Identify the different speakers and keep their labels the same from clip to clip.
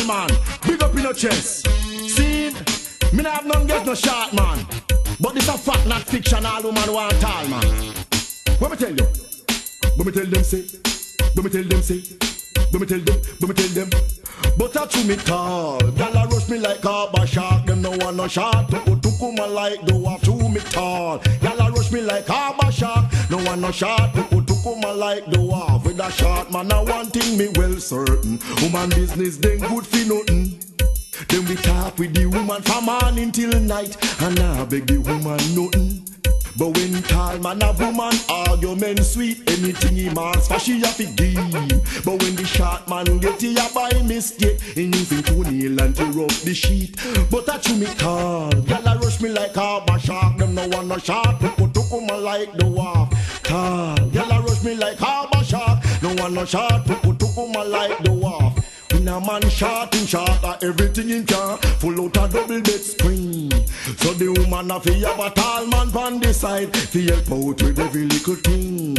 Speaker 1: man. Big up in your chest. See, me not have none get no short man. But this a fact, not fiction. All woman want tall man. What me tell you? What me tell them say? What me tell them say? What me tell them? What me tell them? But I chew me tall. Gyal a rush me like a shark. Them no want no shot. Tukuma like do have chew me tall. Gyal a rush me like a shark. No want no shot. Tukuma like do have with a shot. Man, I one thing me well certain. Woman business then good for nothing. Then we talk with the woman from morning till night, and I beg the woman nothing. But when tall man a woman argument sweet, anything he marks for she have to give. But when the short man get here by mistake, he using toenail and tear up the sheet. But I chew me tall, gyal a rush me like a shark. Them no want no shark, tukuma like the wharf. Tall, gyal a rush me like a shark. No want no shark, tukuma like the wharf. When a man shot in shot at everything in can, full out a double bed spring. So the woman a fi have a tall man on the side, fi help out with every little thing.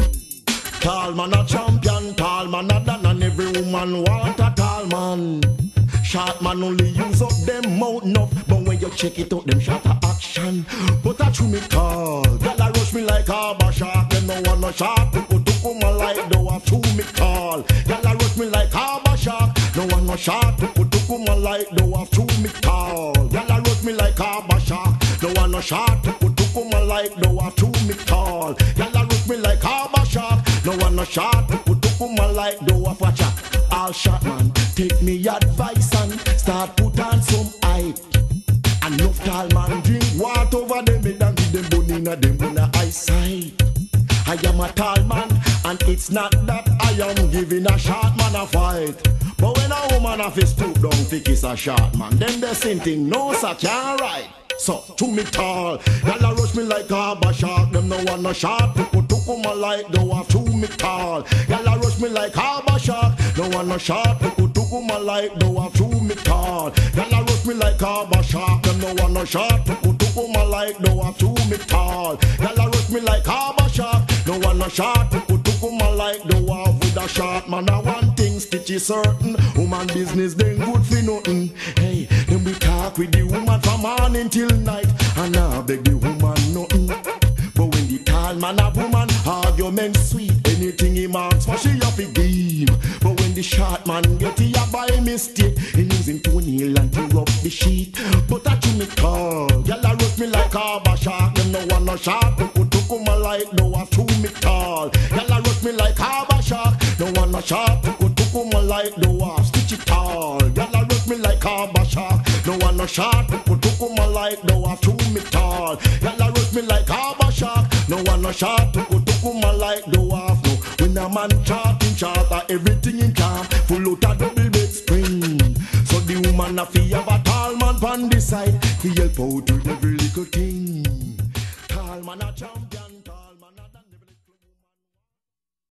Speaker 1: Tall man a champion, tall man a done, and every woman want a tall man. Short man only use up them mouth enough, but when you check it out, them shot a action. But I chew me tall, gyal a rush me like a shark. Them no want no shark, tukuma like do a chew me tall. Gyal a rush me like a shark. No one no shot, tukuma like do have chew me tall. Gyal a rush me like a shark. No one no shot, tukuma like do have chew me tall. Gyal a rush me like a shark. No one no shot, tukuma like do have watch out. All shot man, take me advice and start put on some hype. Enough tall man drink water over them head and give them bone inna them inna eyesight. I am a tall man, and it's not that I am giving a short man a fight. But when a woman have to stoop down to kiss a short man, then the same thing, no sir, can't ride. So, to me tall, gyal a rush me like a shark. Them no want no shot, tukuma like do have to me tall. Gyal a rush me like a shark. No want no shot, tukuma like do have to me tall. Gyal a rush me like a shark. Them no want no shot, tukuma like do have to me tall. Gyal a rush me like a shark. No want no shot, tukuma like do have with a shot. Man, I one thing stitch is certain. Woman business then good for nothing. Hey, then we talk with the woman from morning till night, and I beg the woman nothing. But when the tall man a woman argument sweet, anything he marks for she have to give. But when the short man get here by mistake, he using toenail and tear up the sheet. But I chew me tall, gyal a rush me like a shark. Them no want no shark, tukuma like do have chew me tall. Gyal a rush me like a shark. No want no shark, tukuma like do have stitch it tall. Gyal a rush me like a shark. No want no shark, tukuma like do have chew me tall. Gyal a rush me like a shark. No want no shark, tukuma like do have no. When a man charting charter, everything in can, full out a double bed spring. So the woman a fi have a tall man on the side, fi help out with every little thing. Tall man a champion.